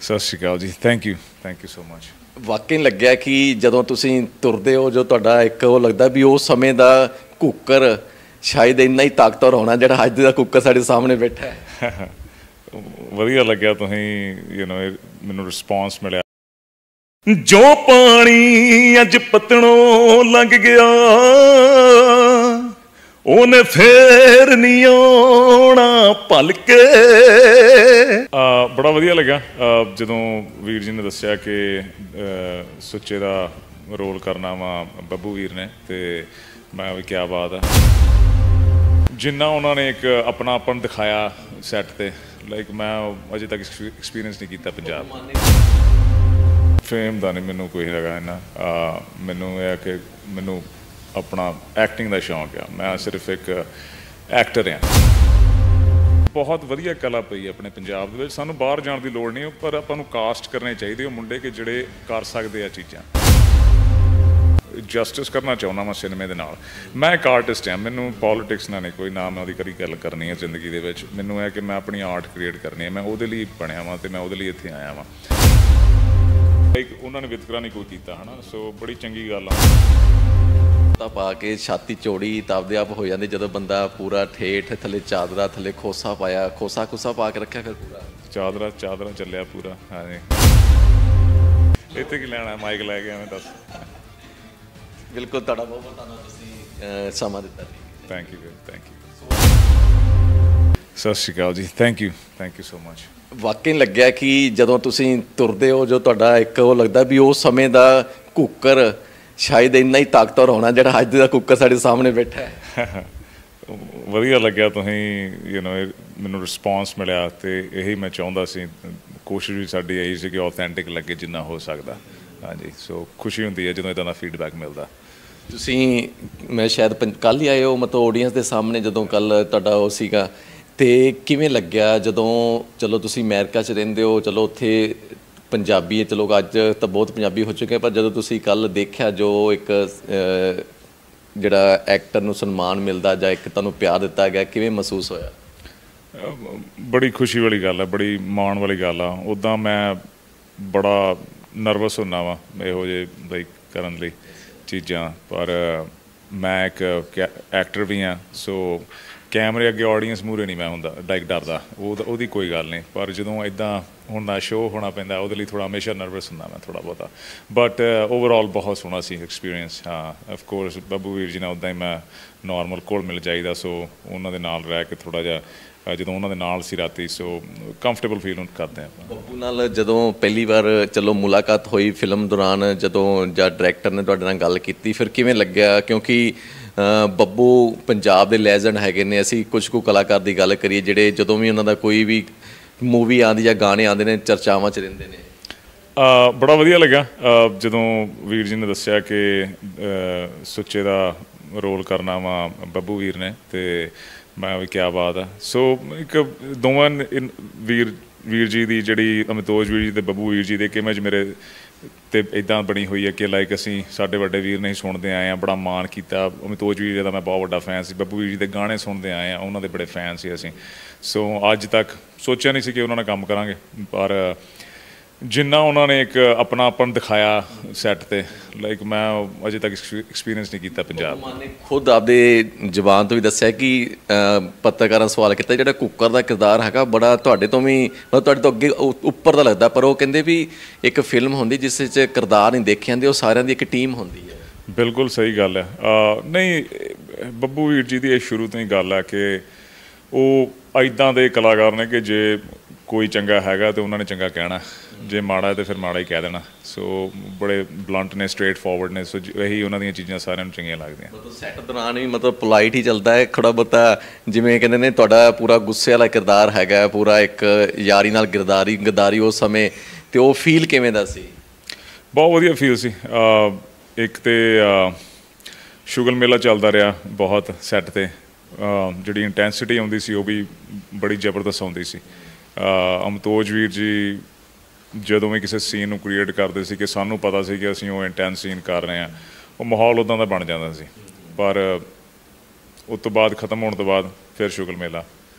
ਸਤਿ ਸ਼੍ਰੀ ਅਕਾਲ ਜੀ। Thank you so much. ਵਾਕਈ ਲੱਗਿਆ ਕਿ ਜਦੋਂ ਤੁਸੀਂ ਤੁਰਦੇ ਹੋ ਜੋ ਤੁਹਾਡਾ ਇੱਕ ਉਹ ਲੱਗਦਾ ਵੀ ਉਸ ਸਮੇਂ ਦਾ ਕੁੱਕਰ ਸ਼ਾਇਦ ਇੰਨਾ ਹੀ ਤਾਕਤਵਰ ਹੋਣਾ ਜਿਹੜਾ ਅੱਜ ਦਾ ਕੁੱਕਰ ਸਾਡੇ ਸਾਹਮਣੇ ਬੈਠਾ ਹੈ। ਵਧੀਆ ਲੱਗਿਆ ਤੁਸੀਂ ਮੈਨੂੰ ਰਿਸਪੌਂਸ ਮਿਲਿਆ। ਜੋ ਪਾਣੀ ਅੱਜ ਪਤਣੋਂ ਲੰਘ ਗਿਆ ਉਹਨੇ ਫੇਰ ਨਹੀਂ ਆਉਣਾ ਭਲ ਕੇ। ਬੜਾ ਵਧੀਆ ਲੱਗਾ ਜਦੋਂ ਵੀਰ ਜੀ ਨੇ ਦੱਸਿਆ ਕਿ ਸੁੱਚੇ ਦਾ ਰੋਲ ਕਰਨਾ ਵਾ ਬੱਬੂ ਵੀਰ ਨੇ, ਤੇ ਮੈਂ ਵੀ ਕਿਆ ਬਾਤ ਆ। ਜਿੰਨਾ ਉਹਨਾਂ ਨੇ ਇੱਕ ਆਪਣਾਪਨ ਦਿਖਾਇਆ ਸੈੱਟ ਤੇ, ਲਾਈਕ ਮੈਂ ਅਜੇ ਤੱਕ ਐਕਸਪੀਰੀਅੰਸ ਨਹੀਂ ਕੀਤਾ ਪੰਜਾਬ। ਫੇਮ ਦਾ ਨਹੀਂ ਮੈਨੂੰ ਕੋਈ ਹੈਗਾ ਇੰਨਾ, ਮੈਨੂੰ ਇਹ ਕਿ ਮੈਨੂੰ ਆਪਣਾ ਐਕਟਿੰਗ ਦਾ ਸ਼ੌਂਕ ਆ। ਮੈਂ ਸਿਰਫ ਇੱਕ ਐਕਟਰ ਹਾਂ। ਬਹੁਤ ਵਧੀਆ ਕਲਾ ਪਈ ਹੈ ਆਪਣੇ ਪੰਜਾਬ ਦੇ ਵਿੱਚ। ਸਾਨੂੰ ਬਾਹਰ ਜਾਣ ਦੀ ਲੋੜ ਨਹੀਂ, ਪਰ ਆਪਾਂ ਨੂੰ ਕਾਸਟ ਕਰਨੇ ਚਾਹੀਦੇ ਉਹ ਮੁੰਡੇ ਕਿ ਜਿਹੜੇ ਕਰ ਸਕਦੇ ਆ ਚੀਜ਼ਾਂ। ਜਸਟਿਸ ਕਰਨਾ ਚਾਹੁੰਦਾ ਮੈਂ ਸਿਨੇਮੇ ਦੇ ਨਾਲ। ਮੈਂ ਇੱਕ ਆਰਟਿਸਟ ਹਾਂ, ਮੈਨੂੰ ਪੋਲੀਟਿਕਸ ਨਾਲ ਨਹੀਂ ਕੋਈ, ਨਾ ਮੈਂ ਉਹਦੀ ਕਦੀ ਗੱਲ ਕਰਨੀ ਹੈ ਜ਼ਿੰਦਗੀ ਦੇ ਵਿੱਚ। ਮੈਨੂੰ ਇਹ ਕਿ ਮੈਂ ਆਪਣੀ ਆਰਟ ਕ੍ਰੀਏਟ ਕਰਨੀ ਹੈ, ਮੈਂ ਉਹਦੇ ਲਈ ਬਣਿਆ ਵਾਂ ਅਤੇ ਮੈਂ ਉਹਦੇ ਲਈ ਇੱਥੇ ਆਇਆ ਵਾਂ। ਲਾਈਕ ਉਹਨਾਂ ਨੇ ਵਿਤਕਰਾ ਨਹੀਂ ਕੋਈ ਕੀਤਾ ਹੈ ਨਾ, ਸੋ ਬੜੀ ਚੰਗੀ ਗੱਲ ਆ। ਤਾਂ ਪਾ ਕੇ ਛਾਤੀ ਚੌੜੀ ਤਾਂ ਆਪਦੇ ਆਪ ਹੋ ਜਾਂਦੀ ਜਦੋਂ ਬੰਦਾ ਪੂਰਾ ਠੇਠ, ਥੱਲੇ ਚਾਦਰਾ, ਥੱਲੇ ਖੋਸਾ ਪਾਇਆ, ਖੋਸਾ ਪਾ ਕੇ ਰੱਖਿਆ ਫਿਰ ਪੂਰਾ ਚਾਦਰਾ ਚੱਲਿਆ ਪੂਰਾ। ਹਾਂਜੀ, ਇੱਥੇ ਕੀ ਲੈਣਾ, ਮਾਈਕ ਲੈ ਕੇ ਐਵੇਂ ਦੱਸ। ਬਿਲਕੁਲ, ਤੁਹਾਡਾ ਬਹੁਤ ਬਹੁਤ ਧੰਨਵਾਦ, ਤੁਸੀਂ ਸਮਾਂ ਦਿੱਤਾ। Thank you. ਸਤਿ ਸ਼੍ਰੀ ਅਕਾਲ ਜੀ। Thank you so much. ਵਾਕਈ ਲੱਗਿਆ ਕਿ ਜਦੋਂ ਤੁਸੀਂ ਤੁਰਦੇ ਹੋ ਜੋ ਤੁਹਾਡਾ ਇੱਕ ਉਹ ਲੱਗਦਾ ਵੀ ਉਸ ਸਮੇਂ ਦਾ ਕੁੱਕਰ ਸ਼ਾਇਦ ਇੰਨਾ ਹੀ ਤਾਕਤਵਰ ਹੋਣਾ ਜਿਹੜਾ ਅੱਜ ਦਾ ਕੁੱਕਰ ਸਾਡੇ ਸਾਹਮਣੇ ਬੈਠਾ ਹੈ। ਵਧੀਆ ਲੱਗਿਆ ਤੁਸੀਂ ਮੈਨੂੰ ਰਿਸਪੌਂਸ ਮਿਲਿਆ, ਅਤੇ ਇਹੀ ਮੈਂ ਚਾਹੁੰਦਾ ਸੀ। ਕੋਸ਼ਿਸ਼ ਵੀ ਸਾਡੀ ਇਹੀ ਸੀ ਕਿ ਆਥੈਂਟਿਕ ਲੱਗੇ ਜਿੰਨਾ ਹੋ ਸਕਦਾ। ਹਾਂਜੀ, ਸੋ ਖੁਸ਼ੀ ਹੁੰਦੀ ਹੈ ਜਦੋਂ ਇੱਦਾਂ ਦਾ ਫੀਡਬੈਕ ਮਿਲਦਾ। ਤੁਸੀਂ ਮੈਂ ਸ਼ਾਇਦ ਕੱਲ੍ਹ ਹੀ ਆਏ ਹੋ ਮਤਲਬ ਆਡੀਅנס ਦੇ ਸਾਹਮਣੇ, ਜਦੋਂ ਕੱਲ੍ਹ ਤੁਹਾਡਾ ਉਹ ਸੀਗਾ, ਅਤੇ ਕਿਵੇਂ ਲੱਗਿਆ ਜਦੋਂ ਚਲੋ ਤੁਸੀਂ ਅਮਰੀਕਾ 'ਚ ਰਹਿੰਦੇ ਹੋ, ਚਲੋ ਉੱਥੇ ਪੰਜਾਬੀ ਹੈ, ਚਲੋ ਅੱਜ ਤਾਂ ਬਹੁਤ ਪੰਜਾਬੀ ਹੋ ਚੁੱਕੇ, ਪਰ ਜਦੋਂ ਤੁਸੀਂ ਕੱਲ੍ਹ ਦੇਖਿਆ ਜੋ ਇੱਕ ਜਿਹੜਾ ਐਕਟਰ ਨੂੰ ਸਨਮਾਨ ਮਿਲਦਾ ਜਾਂ ਇੱਕ ਤੁਹਾਨੂੰ ਪਿਆਰ ਦਿੱਤਾ ਗਿਆ, ਕਿਵੇਂ ਮਹਿਸੂਸ ਹੋਇਆ? ਬੜੀ ਖੁਸ਼ੀ ਵਾਲੀ ਗੱਲ ਹੈ, ਬੜੀ ਮਾਣ ਵਾਲੀ ਗੱਲ ਆ। ਉੱਦਾਂ ਮੈਂ ਬੜਾ ਨਰਵਸ ਹੁੰਦਾ ਵਾ ਇਹੋ ਜਿਹੇ ਲਾਈਕ ਕਰਨ ਲਈ ਚੀਜ਼ਾਂ, ਪਰ ਮੈਂ ਇੱਕ ਐਕਟਰ ਵੀ ਹਾਂ, ਸੋ ਕੈਮਰੇ ਅੱਗੇ ਆਡੀਅנס ਮੂਹਰੇ ਨਹੀਂ ਮੈਂ ਹੁੰਦਾ ਲਾਈਕ ਡਰਦਾ, ਉਹਦੀ ਕੋਈ ਗੱਲ ਨਹੀਂ। ਪਰ ਜਦੋਂ ਇੱਦਾਂ ਹੁਣ ਦਾ ਸ਼ੋਅ ਹੋਣਾ ਪੈਂਦਾ ਉਹਦੇ ਲਈ ਥੋੜ੍ਹਾ ਹਮੇਸ਼ਾ ਨਰਵਸ ਹੁੰਦਾ ਮੈਂ ਥੋੜ੍ਹਾ ਬਹੁਤਾ, ਬਟ ਓਵਰਆਲ ਬਹੁਤ ਸੋਹਣਾ ਸੀ ਐਕਸਪੀਰੀਅੰਸ। ਹਾਂ, ਅਫਕੋਰਸ ਬੱਬੂ ਵੀਰ ਜੀ ਨਾਲ ਉੱਦਾਂ ਹੀ ਮੈਂ ਨੋਰਮਲ ਕੋਲ ਮਿਲ ਜਾਈਦਾ, ਸੋ ਉਹਨਾਂ ਦੇ ਨਾਲ ਰਹਿ ਕੇ ਥੋੜ੍ਹਾ ਜਿਹਾ ਜਦੋਂ ਉਹਨਾਂ ਦੇ ਨਾਲ ਸੀ ਰਾਤੀ, ਸੋ ਕੰਫਰਟੇਬਲ ਫੀਲ ਕਰਦੇ ਹਾਂ। ਬੱਬੂ ਨਾਲ ਜਦੋਂ ਪਹਿਲੀ ਵਾਰ ਚਲੋ ਮੁਲਾਕਾਤ ਹੋਈ ਫਿਲਮ ਦੌਰਾਨ, ਜਦੋਂ ਜਾਂ ਡਾਇਰੈਕਟਰ ਨੇ ਤੁਹਾਡੇ ਨਾਲ ਗੱਲ ਕੀਤੀ, ਫਿਰ ਕਿਵੇਂ ਲੱਗਿਆ? ਕਿਉਂਕਿ ਬੱਬੂ ਪੰਜਾਬ ਦੇ ਲੈਜੈਂਡ ਹੈਗੇ ਨੇ। ਅਸੀਂ ਕੁਝ ਕੁ ਕਲਾਕਾਰ ਦੀ ਗੱਲ ਕਰੀਏ ਜਿਹੜੇ ਜਦੋਂ ਵੀ ਉਹਨਾਂ ਦਾ ਕੋਈ ਵੀ ਮੂਵੀ ਆਉਂਦੀ ਜਾਂ ਗਾਣੇ ਆਉਂਦੇ ਨੇ ਚਰਚਾਵਾਂ 'ਚ ਰਹਿੰਦੇ ਨੇ। ਬੜਾ ਵਧੀਆ ਲੱਗਾ ਜਦੋਂ ਵੀਰ ਜੀ ਨੇ ਦੱਸਿਆ ਕਿ ਸੁੱਚੇ ਦਾ ਰੋਲ ਕਰਨਾ ਵਾ ਬੱਬੂ ਵੀਰ ਨੇ, ਅਤੇ ਮੈਂ ਵੀ ਕਿਆ ਬਾਤ ਆ। ਸੋ ਇੱਕ ਦੋਵਾਂ ਵੀਰ ਜੀ ਦੀ ਜਿਹੜੀ ਅਮਿਤੋਜ ਵੀਰ ਜੀ ਅਤੇ ਬੱਬੂ ਵੀਰ ਜੀ ਦੀ ਇੱਕ ਇਮੇਜ ਮੇਰੇ ਅਤੇ ਇੱਦਾਂ ਬਣੀ ਹੋਈ ਹੈ ਕਿ ਲਾਈਕ ਅਸੀਂ ਸਾਡੇ ਵੱਡੇ ਵੀਰ ਨੇ ਹੀ ਸੁਣਦੇ ਆਏ ਹਾਂ, ਬੜਾ ਮਾਣ ਕੀਤਾ। ਅਮਿਤੋਜ ਵੀਰ ਜੀ ਦਾ ਮੈਂ ਬਹੁਤ ਵੱਡਾ ਫੈਨ ਸੀ, ਬੱਬੂ ਵੀਰ ਜੀ ਦੇ ਗਾਣੇ ਸੁਣਦੇ ਆਏ ਹਾਂ, ਉਹਨਾਂ ਦੇ ਬੜੇ ਫੈਨ ਸੀ ਅਸੀਂ। ਸੋ ਅੱਜ ਤੱਕ ਸੋਚਿਆ ਨਹੀਂ ਸੀ ਕਿ ਉਹਨਾਂ ਨਾਲ ਕੰਮ ਕਰਾਂਗੇ, ਪਰ ਜਿੰਨਾ ਉਹਨਾਂ ਨੇ ਇੱਕ ਆਪਣਾਪਨ ਦਿਖਾਇਆ ਸੈੱਟ ਤੇ, ਲਾਈਕ ਮੈਂ ਅਜੇ ਤੱਕ ਐਕਸਪੀਰੀਅੰਸ ਨਹੀਂ ਕੀਤਾ ਪੰਜਾਬ। ਖੁਦ ਆਪਦੇ ਜ਼ੁਬਾਨ ਤੋਂ ਵੀ ਦੱਸਿਆ ਕਿ ਪੱਤਰਕਾਰਾਂ ਸਵਾਲ ਕੀਤਾ ਜਿਹੜਾ ਕੁੱਕਰ ਦਾ ਕਿਰਦਾਰ ਹੈਗਾ ਬੜਾ ਤੁਹਾਡੇ ਤੋਂ ਵੀ ਮਤਲਬ ਤੁਹਾਡੇ ਤੋਂ ਅੱਗੇ ਉੱਪਰ ਦਾ ਲੱਗਦਾ, ਪਰ ਉਹ ਕਹਿੰਦੇ ਵੀ ਇੱਕ ਫਿਲਮ ਹੁੰਦੀ ਜਿਸ 'ਚ ਕਿਰਦਾਰ ਨਹੀਂ ਦੇਖੇ ਜਾਂਦੇ, ਉਹ ਸਾਰਿਆਂ ਦੀ ਇੱਕ ਟੀਮ ਹੁੰਦੀ ਹੈ। ਬਿਲਕੁਲ ਸਹੀ ਗੱਲ ਹੈ। ਨਹੀਂ, ਬੱਬੂ ਵੀਰ ਜੀ ਦੀ ਇਹ ਸ਼ੁਰੂ ਤੋਂ ਹੀ ਗੱਲ ਹੈ ਕਿ ਉਹ ਇੱਦਾਂ ਦੇ ਕਲਾਕਾਰ ਨੇ ਕਿ ਜੇ ਕੋਈ ਚੰਗਾ ਹੈਗਾ ਤਾਂ ਉਹਨਾਂ ਨੇ ਚੰਗਾ ਕਹਿਣਾ, ਜੇ ਮਾੜਾ ਹੈ ਤਾਂ ਫਿਰ ਮਾੜਾ ਹੀ ਕਹਿ ਦੇਣਾ। ਸੋ ਬੜੇ ਬਲੰਟ ਨੇ, ਸਟ੍ਰੇਟ ਫਾਰਵਰਡ ਨੇ, ਸੋ ਇਹੀ ਉਹਨਾਂ ਦੀਆਂ ਚੀਜ਼ਾਂ ਸਾਰਿਆਂ ਨੂੰ ਚੰਗੀਆਂ ਲੱਗਦੀਆਂ। ਮਤਲਬ ਸੈੱਟ ਦੌਰਾਨ ਵੀ ਮਤਲਬ ਪੋਲਾਈਟ ਹੀ ਚੱਲਦਾ ਹੈ ਥੋੜ੍ਹਾ ਬਹੁਤਾ, ਜਿਵੇਂ ਕਹਿੰਦੇ ਨੇ ਤੁਹਾਡਾ ਪੂਰਾ ਗੁੱਸੇ ਵਾਲਾ ਕਿਰਦਾਰ ਹੈਗਾ, ਪੂਰਾ ਇੱਕ ਯਾਰੀ ਨਾਲ ਗਦਾਰੀ ਉਸ ਸਮੇਂ, ਅਤੇ ਉਹ ਫੀਲ ਕਿਵੇਂ ਦਾ ਸੀ? ਬਹੁਤ ਵਧੀਆ ਫੀਲ ਸੀ। ਇੱਕ ਤਾਂ ਸ਼ੁਗਲ ਮੇਲਾ ਚੱਲਦਾ ਰਿਹਾ ਬਹੁਤ ਸੈੱਟ 'ਤੇ, ਜਿਹੜੀ ਇੰਟੈਂਸਿਟੀ ਆਉਂਦੀ ਸੀ ਉਹ ਵੀ ਬੜੀ ਜ਼ਬਰਦਸਤ ਆਉਂਦੀ ਸੀ। ਅਮਿਤੋਜ ਵੀਰ ਜੀ ਜਦੋਂ ਵੀ ਕਿਸੇ ਸੀਨ ਨੂੰ ਕ੍ਰੀਏਟ ਕਰਦੇ ਸੀ ਕਿ ਸਾਨੂੰ ਪਤਾ ਸੀ ਕਿ ਅਸੀਂ ਉਹ ਇੰਟੈਂਸ ਸੀਨ ਕਰ ਰਹੇ ਹਾਂ, ਉਹ ਮਾਹੌਲ ਉੱਦਾਂ ਦਾ ਬਣ ਜਾਂਦਾ ਸੀ। ਪਰ ਉਸ ਤੋਂ ਬਾਅਦ ਖ਼ਤਮ ਹੋਣ ਤੋਂ ਬਾਅਦ ਫਿਰ ਸ਼ੁਗਲ ਮੇਲਾ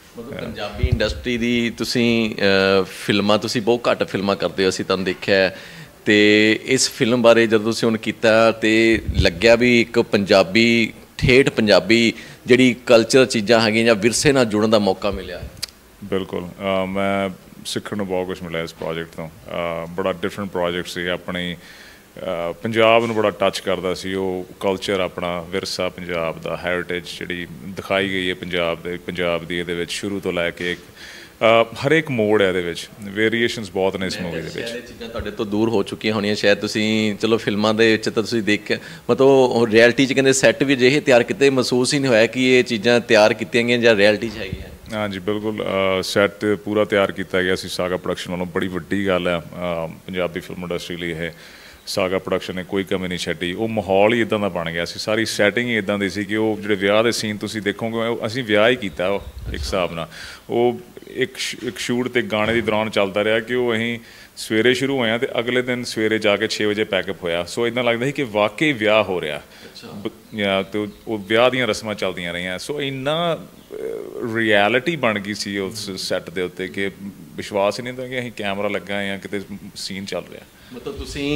ਮਤਲਬ ਪੰਜਾਬੀ ਇੰਡਸਟਰੀ ਦੀ ਤੁਸੀਂ ਫਿਲਮਾਂ ਤੁਸੀਂ ਬਹੁਤ ਘੱਟ ਫਿਲਮਾਂ ਕਰਦੇ ਹੋ, ਅਸੀਂ ਤੁਹਾਨੂੰ ਦੇਖਿਆ। ਅਤੇ ਇਸ ਫਿਲਮ ਬਾਰੇ ਜਦੋਂ ਤੁਸੀਂ ਹੁਣ ਕੀਤਾ ਤਾਂ ਲੱਗਿਆ ਵੀ ਇੱਕ ਪੰਜਾਬੀ ਠੇਠ ਪੰਜਾਬੀ ਜਿਹੜੀ ਕਲਚਰ ਚੀਜ਼ਾਂ ਹੈਗੀਆਂ ਜਾਂ ਵਿਰਸੇ ਨਾਲ ਜੁੜਨ ਦਾ ਮੌਕਾ ਮਿਲਿਆ। ਬਿਲਕੁਲ, ਮੈਂ ਸਿੱਖਣ ਨੂੰ ਬਹੁਤ ਕੁਛ ਮਿਲਿਆ ਇਸ ਪ੍ਰੋਜੈਕਟ ਤੋਂ। ਬੜਾ ਡਿਫਰੈਂਟ ਪ੍ਰੋਜੈਕਟ ਸੀ, ਆਪਣੀ ਪੰਜਾਬ ਨੂੰ ਬੜਾ ਟੱਚ ਕਰਦਾ ਸੀ। ਉਹ ਕਲਚਰ, ਆਪਣਾ ਵਿਰਸਾ, ਪੰਜਾਬ ਦਾ ਹੈਰੀਟੇਜ ਜਿਹੜੀ ਦਿਖਾਈ ਗਈ ਹੈ ਪੰਜਾਬ ਦੀ ਇਹਦੇ ਵਿੱਚ, ਸ਼ੁਰੂ ਤੋਂ ਲੈ ਕੇ ਹਰੇਕ ਮੋੜ ਹੈ ਇਹਦੇ ਵਿੱਚ। ਵੇਰੀਏਸ਼ਨਸ ਬਹੁਤ ਨੇ ਇਸ ਮੂਵੀ ਦੇ ਵਿੱਚ। ਇਹ ਚੀਜ਼ਾਂ ਤੁਹਾਡੇ ਤੋਂ ਦੂਰ ਹੋ ਚੁੱਕੀਆਂ ਹੋਣੀਆਂ ਸ਼ਾਇਦ, ਤੁਸੀਂ ਚਲੋ ਫਿਲਮਾਂ ਦੇ ਵਿੱਚ ਤਾਂ ਤੁਸੀਂ ਦੇਖਿਆ, ਮਤਲਬ ਰਿਐਲਿਟੀ 'ਚ ਕਹਿੰਦੇ ਸੈੱਟ ਵੀ ਅਜਿਹੇ ਤਿਆਰ ਕੀਤੇ, ਮਹਿਸੂਸ ਹੀ ਨਹੀਂ ਹੋਇਆ ਕਿ ਇਹ ਚੀਜ਼ਾਂ ਤਿਆਰ ਕੀਤੀਆਂ ਗਈਆਂ ਜਾਂ ਰਿਐਲਿਟੀ 'ਚ ਹੈਗੀਆਂ। ਹਾਂਜੀ ਬਿਲਕੁਲ, ਸੈੱਟ ਪੂਰਾ ਤਿਆਰ ਕੀਤਾ ਗਿਆ ਸੀ ਸਾਗਾ ਪ੍ਰੋਡਕਸ਼ਨ ਵੱਲੋਂ। ਬੜੀ ਵੱਡੀ ਗੱਲ ਹੈ ਪੰਜਾਬੀ ਫਿਲਮ ਇੰਡਸਟਰੀ ਲਈ ਇਹ। ਸਾਗਾ ਪ੍ਰੋਡਕਸ਼ਨ ਨੇ ਕੋਈ ਕਮੀ ਨਹੀਂ ਛੱਡੀ। ਉਹ ਮਾਹੌਲ ਹੀ ਇੱਦਾਂ ਦਾ ਬਣ ਗਿਆ ਸੀ, ਸਾਰੀ ਸੈਟਿੰਗ ਹੀ ਇੱਦਾਂ ਦੀ ਸੀ ਕਿ ਉਹ ਜਿਹੜੇ ਵਿਆਹ ਦੇ ਸੀਨ ਤੁਸੀਂ ਦੇਖੋਗੇ, ਉਹ ਅਸੀਂ ਵਿਆਹ ਹੀ ਕੀਤਾ ਉਹ ਇੱਕ ਹਿਸਾਬ ਨਾਲ। ਉਹ ਇੱਕ ਸ਼ੂਟ ਤੇ ਗਾਣੇ ਦੇ ਦੌਰਾਨ ਚੱਲਦਾ ਰਿਹਾ ਕਿ ਉਹ ਅਸੀਂ ਸਵੇਰੇ ਸ਼ੁਰੂ ਹੋਇਆ ਅਤੇ ਅਗਲੇ ਦਿਨ ਸਵੇਰੇ ਜਾ ਕੇ 6 ਵਜੇ ਪੈਕਅਪ ਹੋਇਆ। ਸੋ ਇੱਦਾਂ ਲੱਗਦਾ ਸੀ ਕਿ ਵਾਕਈ ਵਿਆਹ ਹੋ ਰਿਹਾ, ਅਤੇ ਉਹ ਵਿਆਹ ਦੀਆਂ ਰਸਮਾਂ ਚੱਲਦੀਆਂ ਰਹੀਆਂ। ਸੋ ਇੰਨਾ ਰਿਐਲਿਟੀ ਬਣ ਗਈ ਸੀ ਉਸ ਸੈੱਟ ਦੇ ਉੱਤੇ ਕਿ ਵਿਸ਼ਵਾਸ ਹੀ ਨਹੀਂ ਹੁੰਦਾ ਕਿ ਅਸੀਂ ਕੈਮਰਾ ਲੱਗਾ ਜਾਂ ਕਿਤੇ ਸੀਨ ਚੱਲ ਰਿਹਾ। ਮਤਲਬ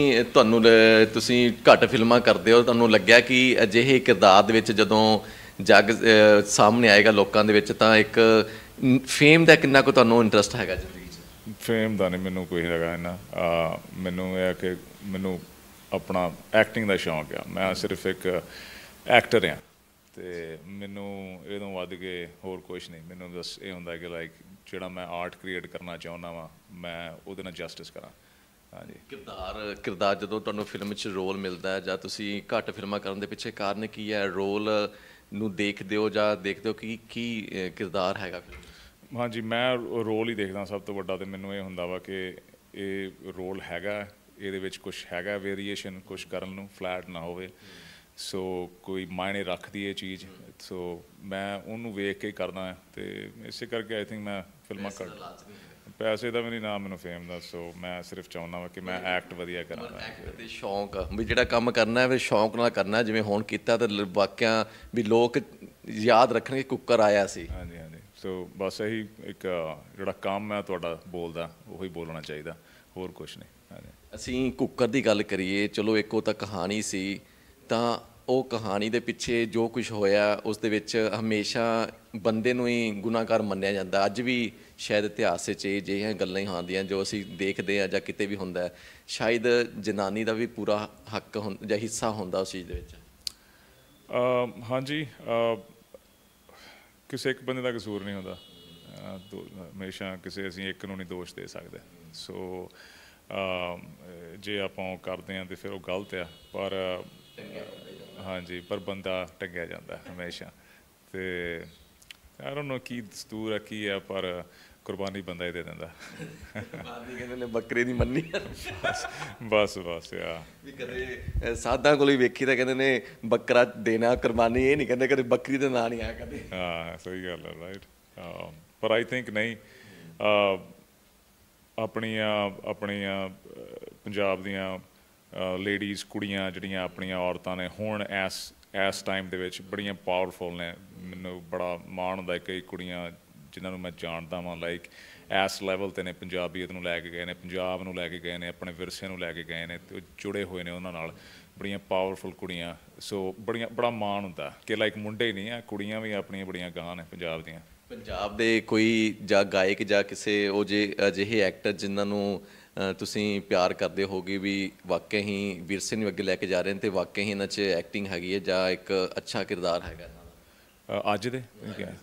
ਤੁਸੀਂ ਘੱਟ ਫਿਲਮਾਂ ਕਰਦੇ ਹੋ, ਤੁਹਾਨੂੰ ਲੱਗਿਆ ਕਿ ਅਜਿਹੇ ਕਿਰਦਾਰ ਦੇ ਵਿੱਚ ਜਦੋਂ ਜੱਗ ਸਾਹਮਣੇ ਆਏਗਾ ਲੋਕਾਂ ਦੇ ਵਿੱਚ, ਤਾਂ ਇੱਕ ਫੇਮ ਦਾ ਕਿੰਨਾ ਕੁ ਤੁਹਾਨੂੰ ਇੰਟਰਸਟ ਹੈਗਾ ਜ਼ਿੰਦਗੀ 'ਚ? ਫੇਮ ਦਾ ਨਹੀਂ ਮੈਨੂੰ ਕੋਈ ਹੈਗਾ ਇੰਨਾ। ਮੈਨੂੰ ਇਹ ਹੈ ਕਿ ਮੈਨੂੰ ਆਪਣਾ ਐਕਟਿੰਗ ਦਾ ਸ਼ੌਂਕ ਆ। ਮੈਂ ਸਿਰਫ ਇੱਕ ਐਕਟਰ ਹਾਂ, ਅਤੇ ਮੈਨੂੰ ਇਹਦੋਂ ਵੱਧ ਕੇ ਹੋਰ ਕੁਛ ਨਹੀਂ। ਮੈਨੂੰ ਬਸ ਇਹ ਹੁੰਦਾ ਕਿ ਲਾਈਕ ਜਿਹੜਾ ਮੈਂ ਆਰਟ ਕ੍ਰੀਏਟ ਕਰਨਾ ਚਾਹੁੰਦਾ ਵਾਂ, ਮੈਂ ਉਹਦੇ ਨਾਲ ਜਸਟਿਸ ਕਰਾਂ। ਹਾਂਜੀ, ਕਿਰਦਾਰ ਜਦੋਂ ਤੁਹਾਨੂੰ ਫਿਲਮ 'ਚ ਰੋਲ ਮਿਲਦਾ ਜਾਂ ਤੁਸੀਂ ਘੱਟ ਫਿਲਮਾਂ ਕਰਨ ਦੇ ਪਿੱਛੇ ਕਾਰਨ ਕੀ ਹੈ? ਰੋਲ ਨੂੰ ਦੇਖਦੇ ਹੋ ਜਾਂ ਦੇਖਦੇ ਹੋ ਕਿ ਕੀ ਕਿਰਦਾਰ ਹੈਗਾ ਫਿਲਮ? ਹਾਂਜੀ, ਮੈਂ ਰੋਲ ਹੀ ਦੇਖਦਾ ਸਭ ਤੋਂ ਵੱਡਾ। ਅਤੇ ਮੈਨੂੰ ਇਹ ਹੁੰਦਾ ਵਾ ਕਿ ਇਹ ਰੋਲ ਹੈਗਾ, ਇਹਦੇ ਵਿੱਚ ਕੁਛ ਹੈਗਾ ਵੇਰੀਏਸ਼ਨ, ਕੁਛ ਕਰਨ ਨੂੰ ਫਲੈਟ ਨਾ ਹੋਵੇ। ਸੋ ਕੋਈ ਮਾਇਨੇ ਰੱਖਦੀ ਇਹ ਚੀਜ਼, ਸੋ ਮੈਂ ਉਹਨੂੰ ਵੇਖ ਕੇ ਕਰਦਾ। ਅਤੇ ਇਸੇ ਕਰਕੇ ਆਈ ਥਿੰਕ ਮੈਂ ਫਿਲਮਾਂ ਪੈਸੇ ਦਾ ਵੀ ਨਹੀਂ, ਨਾ ਮੈਨੂੰ ਫੇਮ ਦਾ। ਸੋ ਮੈਂ ਸਿਰਫ ਚਾਹੁੰਦਾ ਵਾ ਕਿ ਮੈਂ ਐਕਟ ਵਧੀਆ ਕਰਾਂ। ਐਕਟ ਦੇ ਸ਼ੌਂਕ ਵੀ ਜਿਹੜਾ ਕੰਮ ਕਰਨਾ ਫਿਰ ਸ਼ੌਂਕ ਨਾਲ ਕਰਨਾ, ਜਿਵੇਂ ਹੁਣ ਕੀਤਾ ਤਾਂ ਵਾਕਿਆ ਵੀ ਲੋਕ ਯਾਦ ਰੱਖਣਗੇ ਕੁੱਕਰ ਆਇਆ ਸੀ। ਹਾਂਜੀ ਹਾਂਜੀ, ਸੋ ਬਸ ਇਹੀ ਇੱਕ ਜਿਹੜਾ ਕੰਮ ਹੈ ਤੁਹਾਡਾ ਬੋਲਦਾ, ਉਹੀ ਬੋਲਣਾ ਚਾਹੀਦਾ, ਹੋਰ ਕੁਛ ਨਹੀਂ। ਹਾਂਜੀ, ਅਸੀਂ ਕੁੱਕਰ ਦੀ ਗੱਲ ਕਰੀਏ, ਚਲੋ ਇੱਕ ਉਹ ਤਾਂ ਕਹਾਣੀ ਸੀ, ਤਾਂ ਉਹ ਕਹਾਣੀ ਦੇ ਪਿੱਛੇ ਜੋ ਕੁਛ ਹੋਇਆ ਉਸ ਦੇ ਵਿੱਚ ਹਮੇਸ਼ਾ ਬੰਦੇ ਨੂੰ ਹੀ ਗੁਨਾਹਗਾਰ ਮੰਨਿਆ ਜਾਂਦਾ। ਅੱਜ ਵੀ ਸ਼ਾਇਦ ਇਤਿਹਾਸ 'ਚ ਇਹ ਜਿਹੀਆਂ ਗੱਲਾਂ ਹੀ ਆਉਂਦੀਆਂ ਜੋ ਅਸੀਂ ਦੇਖਦੇ ਹਾਂ ਜਾਂ ਕਿਤੇ ਵੀ ਹੁੰਦਾ। ਸ਼ਾਇਦ ਜਨਾਨੀ ਦਾ ਵੀ ਪੂਰਾ ਹੱਕ ਜਾਂ ਹਿੱਸਾ ਹੁੰਦਾ ਉਸ ਚੀਜ਼ ਦੇ ਵਿੱਚ। ਹਾਂਜੀ, ਕਿਸੇ ਇੱਕ ਬੰਦੇ ਦਾ ਕਸੂਰ ਨਹੀਂ ਹੁੰਦਾ। ਹਮੇਸ਼ਾ ਕਿਸੇ ਅਸੀਂ ਇੱਕ ਨੂੰ ਨਹੀਂ ਦੋਸ਼ ਦੇ ਸਕਦੇ। ਸੋ ਜੇ ਆਪਾਂ ਉਹ ਕਰਦੇ ਹਾਂ ਤਾਂ ਫਿਰ ਉਹ ਗਲਤ ਆ, ਪਰ ਹਾਂਜੀ, ਪਰ ਬੰਦਾ ਟੰਗਿਆ ਜਾਂਦਾ ਹਮੇਸ਼ਾ। ਅਤੇ ਆਈ ਡੋਂਟ ਨੋ ਕੀ ਦਸਤੂਰ ਆ ਕੀ ਆ, ਪਰ ਕੁਰਬਾਨੀ ਬੰਦਾ ਹੀ ਦੇ ਦਿੰਦਾ। ਕਹਿੰਦੇ ਨੇ ਬੱਕਰੇ ਦੀ ਮੰਨੀ। ਬਸ ਬਸ ਆ ਵੀ ਕਦੇ ਸਾਧਾਂ ਕੋਲ ਹੀ ਵੇਖੀ ਤਾਂ ਕਹਿੰਦੇ ਨੇ ਬੱਕਰਾ ਦੇਣਾ ਕੁਰਬਾਨੀ, ਇਹ ਨਹੀਂ ਕਹਿੰਦੇ ਕਦੇ ਬੱਕਰੀ ਦਾ ਨਾਂ ਨਹੀਂ ਆਇਆ ਕਦੇ। ਹਾਂ, ਸਹੀ ਗੱਲ ਹੈ, ਰਾਈਟ। ਪਰ ਆਈ ਥਿੰਕ ਨਹੀਂ, ਆਪਣੀਆਂ ਪੰਜਾਬ ਦੀਆਂ ਲੇਡੀਜ਼, ਕੁੜੀਆਂ ਜਿਹੜੀਆਂ ਆਪਣੀਆਂ ਔਰਤਾਂ ਨੇ ਹੁਣ ਇਸ ਟਾਈਮ ਦੇ ਵਿੱਚ ਬੜੀਆਂ ਪਾਵਰਫੁਲ ਨੇ। ਮੈਨੂੰ ਬੜਾ ਮਾਣ ਹੁੰਦਾ ਕਈ ਕੁੜੀਆਂ ਜਿਨ੍ਹਾਂ ਨੂੰ ਮੈਂ ਜਾਣਦਾ ਵਾਂ, ਲਾਈਕ ਇਸ ਲੈਵਲ 'ਤੇ ਨੇ, ਪੰਜਾਬੀਅਤ ਨੂੰ ਲੈ ਕੇ ਗਏ ਨੇ, ਪੰਜਾਬ ਨੂੰ ਲੈ ਕੇ ਗਏ ਨੇ, ਆਪਣੇ ਵਿਰਸੇ ਨੂੰ ਲੈ ਕੇ ਗਏ ਨੇ, ਅਤੇ ਜੁੜੇ ਹੋਏ ਨੇ ਉਹਨਾਂ ਨਾਲ, ਬੜੀਆਂ ਪਾਵਰਫੁਲ ਕੁੜੀਆਂ। ਸੋ ਬੜਾ ਮਾਣ ਹੁੰਦਾ ਕਿ ਲਾਈਕ ਮੁੰਡੇ ਹੀ ਨਹੀਂ ਆ, ਕੁੜੀਆਂ ਵੀ ਆਪਣੀਆਂ ਬੜੀਆਂ ਗਾਂ ਨੇ ਪੰਜਾਬ ਦੀਆਂ। ਪੰਜਾਬ ਦੇ ਕੋਈ ਜਾਂ ਗਾਇਕ ਜਾਂ ਕਿਸੇ ਉਹ ਅਜਿਹੇ ਐਕਟਰ ਜਿਨ੍ਹਾਂ ਨੂੰ ਤੁਸੀਂ ਪਿਆਰ ਕਰਦੇ ਹੋਗੇ ਵੀ ਵਾਕਿਆ ਹੀ ਵਿਰਸੇ ਨੂੰ ਅੱਗੇ ਲੈ ਕੇ ਜਾ ਰਹੇ ਨੇ, ਅਤੇ ਵਾਕਿਆ ਹੀ ਇਹਨਾਂ 'ਚ ਐਕਟਿੰਗ ਹੈਗੀ ਹੈ ਜਾਂ ਇੱਕ ਅੱਛਾ ਕਿਰਦਾਰ ਹੈਗਾ ਇਹਨਾਂ ਦਾ ਅੱਜ ਦੇ?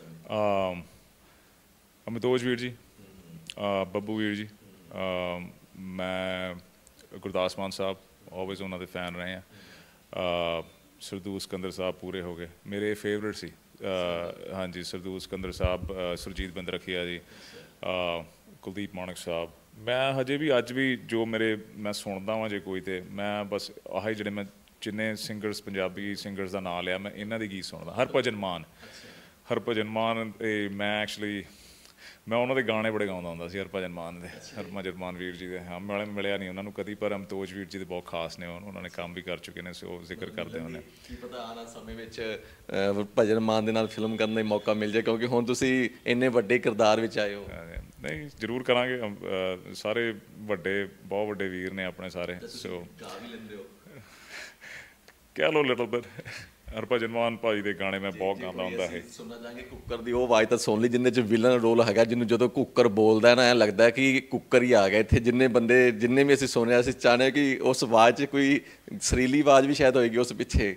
ਅਮਿਤੋਜ ਵੀਰ ਜੀ, ਬੱਬੂ ਵੀਰ ਜੀ, ਮੈਂ ਗੁਰਦਾਸ ਮਾਨ ਸਾਹਿਬ, ਆਲਵੇਜ਼ ਉਹਨਾਂ ਦੇ ਫੈਨ ਰਹੇ ਹਾਂ। ਸਰਦੂਲ ਸਿਕੰਦਰ ਸਾਹਿਬ ਪੂਰੇ ਹੋ ਗਏ, ਮੇਰੇ ਫੇਵਰੇਟ ਸੀ। ਹਾਂਜੀ, ਸਰਦੂਲ ਸਿਕੰਦਰ ਸਾਹਿਬ, ਸੁਰਜੀਤ ਬੰਦਰਖੀਆ ਜੀ, ਕੁਲਦੀਪ ਮਾਣਕ ਸਾਹਿਬ। ਮੈਂ ਹਜੇ ਵੀ ਅੱਜ ਵੀ ਜੋ ਮੈਂ ਸੁਣਦਾ ਵਾਂ ਜੇ ਕੋਈ, ਤਾਂ ਮੈਂ ਬਸ ਆਹੀ ਜਿਹੜੇ ਮੈਂ ਜਿੰਨੇ ਸਿੰਗਰਸ, ਪੰਜਾਬੀ ਸਿੰਗਰਸ ਦਾ ਨਾਂ ਲਿਆ, ਮੈਂ ਇਹਨਾਂ ਦੇ ਗੀਤ ਸੁਣਦਾ। ਹਰਭਜਨ ਮਾਨ, ਮੈਂ ਐਕਚੁਅਲੀ ਮੈਂ ਉਹਨਾਂ ਦੇ ਗਾਣੇ ਬੜੇ ਗਾਉਂਦਾ ਹੁੰਦਾ ਸੀ, ਹਰਭਜਨ ਮਾਨ ਦੇ, ਹਰਭਜਨ ਮਾਨ ਵੀਰ ਜੀ ਦੇ। ਹਾਂ, ਮੈਂ ਮਿਲਿਆ ਨਹੀਂ ਉਹਨਾਂ ਨੂੰ ਕਦੀ, ਪਰ ਅਮਤੋਜ ਵੀਰ ਜੀ ਦੇ ਬਹੁਤ ਖਾਸ ਨੇ, ਉਹਨਾਂ ਨੇ ਕੰਮ ਵੀ ਕਰ ਚੁੱਕੇ ਨੇ, ਸੋ ਜ਼ਿਕਰ ਕਰਦੇ ਹੁੰਦੇ। ਕੀ ਪਤਾ ਆਉਣ ਵਾਲੇ ਸਮੇਂ ਵਿੱਚ ਭਜਨ ਮਾਨ ਦੇ ਨਾਲ ਫਿਲਮ ਕਰਨ ਦਾ ਮੌਕਾ ਮਿਲ ਜਾਏ, ਕਿਉਂਕਿ ਹੁਣ ਤੁਸੀਂ ਇੰਨੇ ਵੱਡੇ ਕਿਰਦਾਰ ਵਿੱਚ ਆਏ ਹੋ। ਨਹੀਂ, ਜ਼ਰੂਰ ਕਰਾਂਗੇ। ਸਾਰੇ ਵੱਡੇ, ਬਹੁਤ ਵੱਡੇ ਵੀਰ ਨੇ ਆਪਣੇ ਸਾਰੇ। ਸੋ ਗਾ ਵੀ ਲੈਂਦੇ ਹੋ? ਕਹਿ ਲਓ ਲਿਟਲ ਬਿਟ। ਹਰਭਜਨ ਮਾਨ ਭਾਜੀ ਦੇ ਗਾਣੇ ਮੈਂ ਬਹੁਤ ਗਾਉਂਦਾ ਹੁੰਦਾ ਹੈ। ਸੁਣਨਾ ਚਾਹਾਂਗੇ ਕੁੱਕਰ ਦੀ ਉਹ ਆਵਾਜ਼ ਤਾਂ ਸੁਣ ਲਈ ਜਿੰਨੇ 'ਚ ਵਿਲਨ ਰੋਲ ਹੈਗਾ, ਜਿਹਨੂੰ ਜਦੋਂ ਕੁੱਕਰ ਬੋਲਦਾ ਨਾ ਐਂ ਲੱਗਦਾ ਕਿ ਕੁੱਕਰ ਹੀ ਆ ਗਿਆ ਇੱਥੇ। ਜਿੰਨੇ ਵੀ ਅਸੀਂ ਸੁਣਿਆ, ਅਸੀਂ ਚਾਹੁੰਦੇ ਕਿ ਉਸ ਆਵਾਜ਼ 'ਚ ਕੋਈ ਸੁਰੀਲੀ ਆਵਾਜ਼ ਵੀ ਸ਼ਾਇਦ ਹੋਏਗੀ ਉਸ ਪਿੱਛੇ।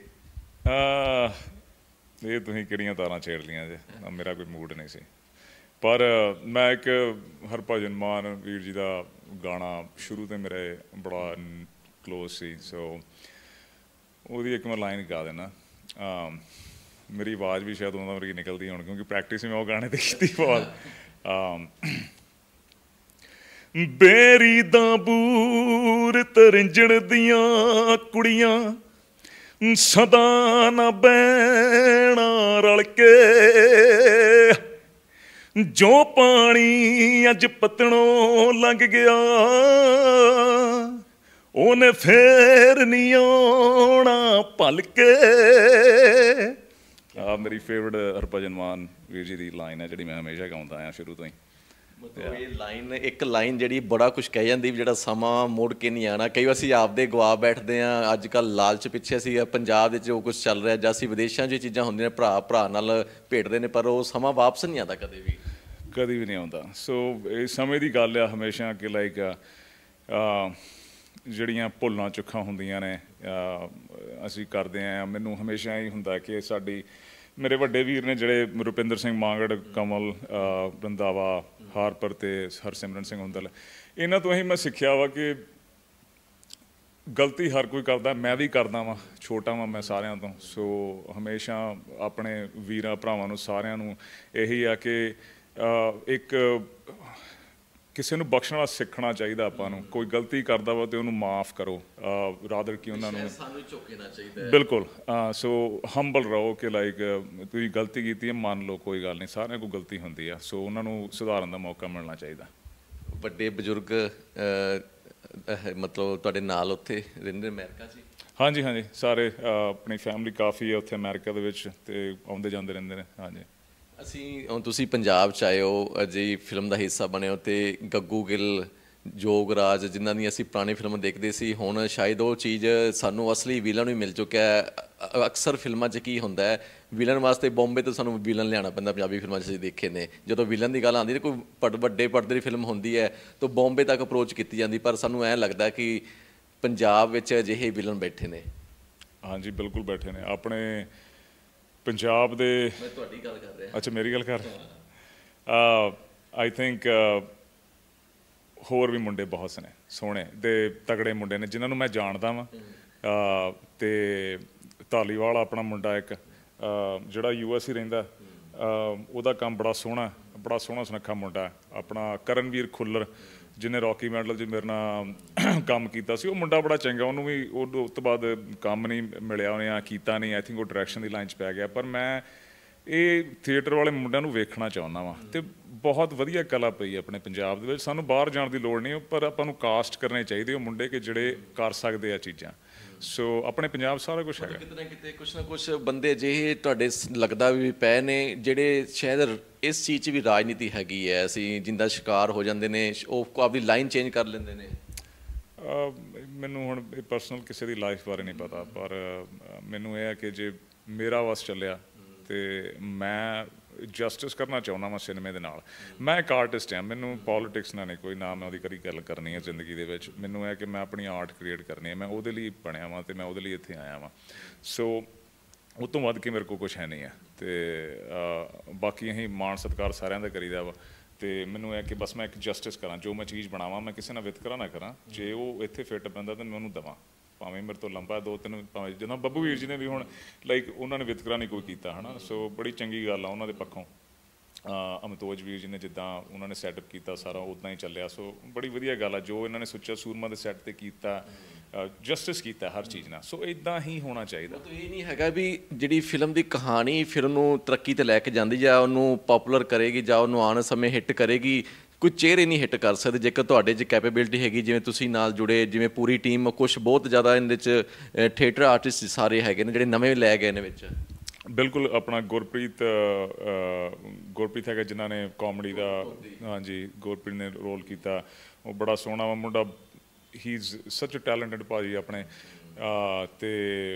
ਇਹ ਤੁਸੀਂ ਕਿਹੜੀਆਂ ਤਾਰਾਂ ਛੇੜ ਲਈਆਂ ਜੇ, ਮੇਰਾ ਕੋਈ ਮੂਡ ਨਹੀਂ ਸੀ। ਪਰ ਮੈਂ ਇੱਕ ਹਰਭਜਨ ਮਾਨ ਵੀਰ ਜੀ ਦਾ ਗਾਣਾ ਸ਼ੁਰੂ ਤੋਂ ਮੇਰੇ ਬੜਾ ਕਲੋਜ਼ ਸੀ, ਸੋ ਉਹਦੀ ਇੱਕ ਮੈਂ ਲਾਈਨ ਗਾ ਦੇਣਾ। ਮੇਰੀ ਆਵਾਜ਼ ਵੀ ਸ਼ਾਇਦ ਉਹਨਾਂ ਵਰਗੀ ਨਿਕਲਦੀ ਹੁਣ, ਕਿਉਂਕਿ ਪ੍ਰੈਕਟਿਸ ਮੈਂ ਉਹ ਗਾਣੇ 'ਤੇ ਕੀਤੀ ਬਹੁਤ। ਬੇਰੀ ਦਾ ਬੂਰ ਤਰਿੰਜਣ ਦੀਆਂ ਕੁੜੀਆਂ ਸਦਾ ਨਾ ਬਹਿਣਾ ਰਲ ਕੇ, ਜੋ ਪਾਣੀ ਅੱਜ ਪਤਣੋਂ ਲੰਘ ਗਿਆ ਉਹਨੇ ਫੇਰ ਨਹੀਂ ਆਉਣਾ ਭਲ ਕੇ। ਮੇਰੀ ਫੇਵਰਟ ਹਰਭਜਨ ਮਾਨ ਵੀਰ ਜੀ ਦੀ ਲਾਈਨ ਹੈ ਜਿਹੜੀ ਮੈਂ ਹਮੇਸ਼ਾ ਗਾਉਂਦਾ ਆਇਆ ਸ਼ੁਰੂ ਤੋਂ ਹੀ। ਮਤਲਬ ਇਹ ਲਾਈਨ, ਇੱਕ ਲਾਈਨ ਜਿਹੜੀ ਬੜਾ ਕੁਛ ਕਹਿ ਜਾਂਦੀ ਵੀ ਜਿਹੜਾ ਸਮਾਂ ਮੁੜ ਕੇ ਨਹੀਂ ਆਉਣਾ। ਕਈ ਵਾਰ ਅਸੀਂ ਆਪਦੇ ਗਵਾ ਬੈਠਦੇ ਹਾਂ, ਅੱਜ ਕੱਲ੍ਹ ਲਾਲਚ ਪਿੱਛੇ ਅਸੀਂ ਪੰਜਾਬ ਵਿੱਚ ਜੋ ਕੁਛ ਚੱਲ ਰਿਹਾ, ਜਾਂ ਅਸੀਂ ਵਿਦੇਸ਼ਾਂ 'ਚ ਇਹ ਚੀਜ਼ਾਂ ਹੁੰਦੀਆਂ ਨੇ, ਭਰਾ ਭਰਾ ਨਾਲ ਭੇਟਦੇ ਨੇ, ਪਰ ਉਹ ਸਮਾਂ ਵਾਪਸ ਨਹੀਂ ਆਉਂਦਾ ਕਦੇ ਵੀ, ਕਦੀ ਵੀ ਨਹੀਂ ਆਉਂਦਾ। ਸੋ ਇਹ ਸਮੇਂ ਦੀ ਗੱਲ ਆ ਹਮੇਸ਼ਾ ਕਿ ਲਾਈਕ ਜਿਹੜੀਆਂ ਭੁੱਲਾਂ ਚੁੱਕਾਂ ਹੁੰਦੀਆਂ ਨੇ ਅਸੀਂ ਕਰਦੇ ਹਾਂ। ਮੈਨੂੰ ਹਮੇਸ਼ਾ ਹੀ ਹੁੰਦਾ ਕਿ ਮੇਰੇ ਵੱਡੇ ਵੀਰ ਨੇ ਜਿਹੜੇ ਰੁਪਿੰਦਰ ਸਿੰਘ ਮਾਂਗੜ, ਕਮਲ ਰੰਧਾਵਾ, ਹਾਰਪਰ ਤੇ ਹਰਸਿਮਰਨ ਸਿੰਘ ਹੁੰਦਲ, ਇਹਨਾਂ ਤੋਂ ਹੀ ਮੈਂ ਸਿੱਖਿਆ ਵਾ ਕਿ ਗਲਤੀ ਹਰ ਕੋਈ ਕਰਦਾ, ਮੈਂ ਵੀ ਕਰਦਾ ਵਾਂ, ਛੋਟਾ ਵਾਂ ਮੈਂ ਸਾਰਿਆਂ ਤੋਂ। ਸੋ ਹਮੇਸ਼ਾ ਆਪਣੇ ਵੀਰਾਂ ਭਰਾਵਾਂ ਨੂੰ ਸਾਰਿਆਂ ਨੂੰ ਇਹੀ ਆ ਕਿ ਇੱਕ ਕਿਸੇ ਨੂੰ ਬਖਸ਼ਣਾ ਸਿੱਖਣਾ ਚਾਹੀਦਾ ਆਪਾਂ ਨੂੰ। ਕੋਈ ਗਲਤੀ ਕਰਦਾ ਵਾ ਤੇ ਉਹਨੂੰ ਮਾਫ਼ ਕਰੋ, ਰਾਦਰ ਕਿ ਉਹਨਾਂ ਨੂੰ ਸਾਨੂੰ ਝੁਕਣਾ ਚਾਹੀਦਾ। ਬਿਲਕੁਲ। ਸੋ ਹੰਬਲ ਰਹੋ ਕਿ ਲਾਈਕ ਤੁਸੀਂ ਗਲਤੀ ਕੀਤੀ ਹੈ, ਮੰਨ ਲਓ, ਕੋਈ ਗੱਲ ਨਹੀਂ, ਸਾਰਿਆਂ ਕੋਲ ਗਲਤੀ ਹੁੰਦੀ ਆ। ਸੋ ਉਹਨਾਂ ਨੂੰ ਸੁਧਾਰਨ ਦਾ ਮੌਕਾ ਮਿਲਣਾ ਚਾਹੀਦਾ। ਵੱਡੇ ਬਜ਼ੁਰਗ ਮਤਲਬ ਤੁਹਾਡੇ ਨਾਲ ਉੱਥੇ ਰਹਿੰਦੇ ਅਮਰੀਕਾ 'ਚ? ਹਾਂਜੀ ਹਾਂਜੀ, ਸਾਰੇ ਆਪਣੀ ਫੈਮਿਲੀ ਕਾਫੀ ਹੈ ਉੱਥੇ ਅਮਰੀਕਾ ਦੇ ਵਿੱਚ, ਤੇ ਆਉਂਦੇ ਜਾਂਦੇ ਰਹਿੰਦੇ ਨੇ। ਹਾਂਜੀ। ਹੁਣ ਤੁਸੀਂ ਪੰਜਾਬ 'ਚ ਆਏ ਹੋ, ਅਜਿਹੀ ਫਿਲਮ ਦਾ ਹਿੱਸਾ ਬਣੇ ਹੋ, ਅਤੇ ਗੱਗੂ ਗਿੱਲ, ਜੋਗਰਾਜ, ਜਿਨ੍ਹਾਂ ਦੀ ਅਸੀਂ ਪੁਰਾਣੀ ਫਿਲਮਾਂ ਦੇਖਦੇ ਸੀ, ਹੁਣ ਸ਼ਾਇਦ ਉਹ ਚੀਜ਼ ਸਾਨੂੰ ਅਸਲੀ ਵਿਲਨ ਵੀ ਮਿਲ ਚੁੱਕਿਆ ਹੈ। ਅਕਸਰ ਫਿਲਮਾਂ 'ਚ ਕੀ ਹੁੰਦਾ ਹੈ, ਵਿਲਨ ਵਾਸਤੇ ਬੰਬੇ ਤੋਂ ਸਾਨੂੰ ਵਿਲਨ ਲਿਆਉਣਾ ਪੈਂਦਾ। ਪੰਜਾਬੀ ਫਿਲਮਾਂ 'ਚ ਅਸੀਂ ਦੇਖੇ ਨੇ, ਜਦੋਂ ਵਿਲਨ ਦੀ ਗੱਲ ਆਉਂਦੀ, ਕੋਈ ਵੱਡੇ ਪਰਦੇ ਦੀ ਫਿਲਮ ਹੁੰਦੀ ਹੈ ਤਾਂ ਬੰਬੇ ਤੱਕ ਅਪਰੋਚ ਕੀਤੀ ਜਾਂਦੀ, ਪਰ ਸਾਨੂੰ ਐਂ ਲੱਗਦਾ ਕਿ ਪੰਜਾਬ ਵਿੱਚ ਅਜਿਹੇ ਵਿਲਨ ਬੈਠੇ ਨੇ। ਹਾਂਜੀ, ਬਿਲਕੁਲ ਬੈਠੇ ਨੇ ਆਪਣੇ ਪੰਜਾਬ ਦੇ। ਮੈਂ ਤੁਹਾਡੀ ਗੱਲ ਕਰ ਰਿਹਾ। ਅੱਛਾ, ਮੇਰੀ ਗੱਲ ਕਰ। ਆਈ ਥਿੰਕ ਹੋਰ ਵੀ ਮੁੰਡੇ ਬਹੁਤ ਨੇ ਸੋਹਣੇ ਤੇ ਤਗੜੇ ਮੁੰਡੇ ਨੇ ਜਿਨ੍ਹਾਂ ਨੂੰ ਮੈਂ ਜਾਣਦਾ ਵਾਂ। ਅਤੇ ਧਾਲੀਵਾਲ ਆਪਣਾ ਮੁੰਡਾ ਇੱਕ ਜਿਹੜਾ US ਹੀ ਰਹਿੰਦਾ, ਉਹਦਾ ਕੰਮ ਬੜਾ ਸੋਹਣਾ ਸੁਨੱਖਾ ਮੁੰਡਾ। ਆਪਣਾ ਕਰਨਵੀਰ ਖੁੱਲਰ ਜਿਹਨੇ ਰੌਕੀ ਮੈਡਲ 'ਚ ਮੇਰੇ ਨਾਲ ਕੰਮ ਕੀਤਾ ਸੀ, ਉਹ ਮੁੰਡਾ ਬੜਾ ਚੰਗਾ। ਉਹਨੂੰ ਵੀ ਉਹ ਤੋਂ ਬਾਅਦ ਕੰਮ ਨਹੀਂ ਮਿਲਿਆ, ਉਹਨੇ ਕੀਤਾ ਨਹੀਂ। ਆਈ ਥਿੰਕ ਉਹ ਡਾਇਰੈਕਸ਼ਨ ਦੀ ਲਾਈਨ 'ਚ ਪੈ ਗਿਆ। ਪਰ ਮੈਂ ਇਹ ਥੀਏਟਰ ਵਾਲੇ ਮੁੰਡਿਆਂ ਨੂੰ ਵੇਖਣਾ ਚਾਹੁੰਦਾ ਵਾਂ, ਅਤੇ ਬਹੁਤ ਵਧੀਆ ਕਲਾ ਪਈ ਆਪਣੇ ਪੰਜਾਬ ਦੇ ਵਿੱਚ। ਸਾਨੂੰ ਬਾਹਰ ਜਾਣ ਦੀ ਲੋੜ ਨਹੀਂ, ਪਰ ਆਪਾਂ ਨੂੰ ਕਾਸਟ ਕਰਨੇ ਚਾਹੀਦੇ ਉਹ ਮੁੰਡੇ ਕਿ ਜਿਹੜੇ ਕਰ ਸਕਦੇ ਆ ਚੀਜ਼ਾਂ। ਸੋ ਆਪਣੇ ਪੰਜਾਬ ਸਾਰਾ ਕੁਛ ਹੈਗਾ। ਕਿਤੇ ਨਾ ਕਿਤੇ ਕੁਛ ਨਾ ਕੁਛ ਬੰਦੇ ਅਜਿਹੇ ਤੁਹਾਡੇ ਲੱਗਦਾ ਵੀ ਪਏ ਨੇ ਜਿਹੜੇ ਸ਼ਾਇਦ ਇਸ ਚੀਜ਼ 'ਚ ਵੀ ਰਾਜਨੀਤੀ ਹੈਗੀ ਹੈ, ਅਸੀਂ ਜਿੰਦਾ ਸ਼ਿਕਾਰ ਹੋ ਜਾਂਦੇ ਨੇ, ਉਹ ਆਪਣੀ ਲਾਈਨ ਚੇਂਜ ਕਰ ਲੈਂਦੇ ਨੇ। ਮੈਨੂੰ ਹੁਣ ਪਰਸਨਲ ਕਿਸੇ ਦੀ ਲਾਈਫ ਬਾਰੇ ਨਹੀਂ ਪਤਾ, ਪਰ ਮੈਨੂੰ ਇਹ ਹੈ ਕਿ ਜੇ ਮੇਰਾ ਵਸ ਚੱਲਿਆ ਅਤੇ ਮੈਂ ਜਸਟਿਸ ਕਰਨਾ ਚਾਹੁੰਦਾ ਵਾਂ ਸਿਨੇਮੇ ਦੇ ਨਾਲ। ਮੈਂ ਇੱਕ ਆਰਟਿਸਟ ਹਾਂ, ਮੈਨੂੰ ਪੋਲੀਟਿਕਸ ਨਾਲ ਨਹੀਂ ਕੋਈ, ਨਾ ਮੈਂ ਉਹਦੀ ਕਦੀ ਗੱਲ ਕਰਨੀ ਹੈ ਜ਼ਿੰਦਗੀ ਦੇ ਵਿੱਚ। ਮੈਨੂੰ ਇਹ ਕਿ ਮੈਂ ਆਪਣੀ ਆਰਟ ਕ੍ਰੀਏਟ ਕਰਨੀ ਹੈ, ਮੈਂ ਉਹਦੇ ਲਈ ਬਣਿਆ ਵਾਂ ਅਤੇ ਮੈਂ ਉਹਦੇ ਲਈ ਇੱਥੇ ਆਇਆ ਵਾਂ। ਸੋ ਉਹ ਤੋਂ ਵੱਧ ਕੇ ਮੇਰੇ ਕੋਲ ਕੁਛ ਹੈ ਨਹੀਂ ਹੈ। ਅਤੇ ਬਾਕੀ ਅਸੀਂ ਮਾਣ ਸਤਿਕਾਰ ਸਾਰਿਆਂ ਦਾ ਕਰੀਦਾ ਵਾ, ਅਤੇ ਮੈਨੂੰ ਇਹ ਕਿ ਬਸ ਮੈਂ ਇੱਕ ਜਸਟਿਸ ਕਰਾਂ, ਜੋ ਮੈਂ ਚੀਜ਼ ਬਣਾਵਾਂ ਮੈਂ ਕਿਸੇ ਨਾਲ ਵਿਤਕਰਾ ਨਾ ਕਰਾਂ। ਜੇ ਉਹ ਇੱਥੇ ਫਿੱਟ ਪੈਂਦਾ ਤਾਂ ਮੈਂ ਉਹਨੂੰ ਦੇਵਾਂ, ਭਾਵੇਂ ਮੇਰੇ ਤੋਂ ਲੰਬਾ 2-3, ਭਾਵੇਂ ਜਿੱਦਾਂ ਬੱਬੂ ਵੀਰ ਜੀ ਨੇ ਵੀ ਹੁਣ ਲਾਈਕ ਉਹਨਾਂ ਨੇ ਵਿਤਕਰਾ ਨਹੀਂ ਕੋਈ ਕੀਤਾ ਹੈ ਨਾ। ਸੋ ਬੜੀ ਚੰਗੀ ਗੱਲ ਆ ਉਹਨਾਂ ਦੇ ਪੱਖੋਂ। ਅਮਿਤੋਜ ਵੀਰ ਜੀ ਨੇ ਜਿੱਦਾਂ ਉਹਨਾਂ ਨੇ ਸੈਟਅਪ ਕੀਤਾ ਸਾਰਾ ਉੱਦਾਂ ਹੀ ਚੱਲਿਆ। ਸੋ ਬੜੀ ਵਧੀਆ ਗੱਲ ਆ ਜੋ ਇਹਨਾਂ ਨੇ ਸੋਚਿਆ ਸੂਰਮਾ ਦੇ ਸੈੱਟ 'ਤੇ ਕੀਤਾ, ਜਸਟਿਸ ਕੀਤਾ ਹਰ ਚੀਜ਼ ਨਾਲ। ਸੋ ਇੱਦਾਂ ਹੀ ਹੋਣਾ ਚਾਹੀਦਾ। ਇਹ ਨਹੀਂ ਹੈਗਾ ਵੀ ਜਿਹੜੀ ਫਿਲਮ ਦੀ ਕਹਾਣੀ ਫਿਰ ਉਹਨੂੰ ਤਰੱਕੀ ਤੇ ਲੈ ਕੇ ਜਾਂਦੀ ਜਾਂ ਉਹਨੂੰ ਪਪੂਲਰ ਕਰੇਗੀ ਜਾਂ ਉਹਨੂੰ ਆਉਣ ਸਮੇਂ ਹਿੱਟ ਕਰੇਗੀ, ਕੋਈ ਚਿਹਰੇ ਨਹੀਂ ਹਿੱਟ ਕਰ ਸਕਦੇ ਜੇਕਰ ਤੁਹਾਡੇ 'ਚ ਕੈਪੇਬਿਲਿਟੀ ਹੈਗੀ। ਜਿਵੇਂ ਤੁਸੀਂ ਨਾਲ ਜੁੜੇ, ਜਿਵੇਂ ਪੂਰੀ ਟੀਮ, ਕੁਛ ਬਹੁਤ ਜ਼ਿਆਦਾ ਇਹਦੇ 'ਚ ਥੀਏਟਰ ਆਰਟਿਸਟ ਸਾਰੇ ਹੈਗੇ ਨੇ ਜਿਹੜੇ ਨਵੇਂ ਲੈ ਗਏ ਨੇ ਵਿੱਚ। ਬਿਲਕੁਲ, ਆਪਣਾ ਗੁਰਪ੍ਰੀਤ ਹੈਗਾ ਜਿਨ੍ਹਾਂ ਨੇ ਕਾਮੇਡੀ ਦਾ, ਹਾਂਜੀ ਗੁਰਪ੍ਰੀਤ ਨੇ ਰੋਲ ਕੀਤਾ, ਉਹ ਬੜਾ ਸੋਹਣਾ ਵਾ ਮੁੰਡਾ। ਹੀ ਇਜ਼ ਸੱਚ ਅ ਟੈਲੈਂਟਡ ਭਾਜੀ ਆਪਣੇ। ਅਤੇ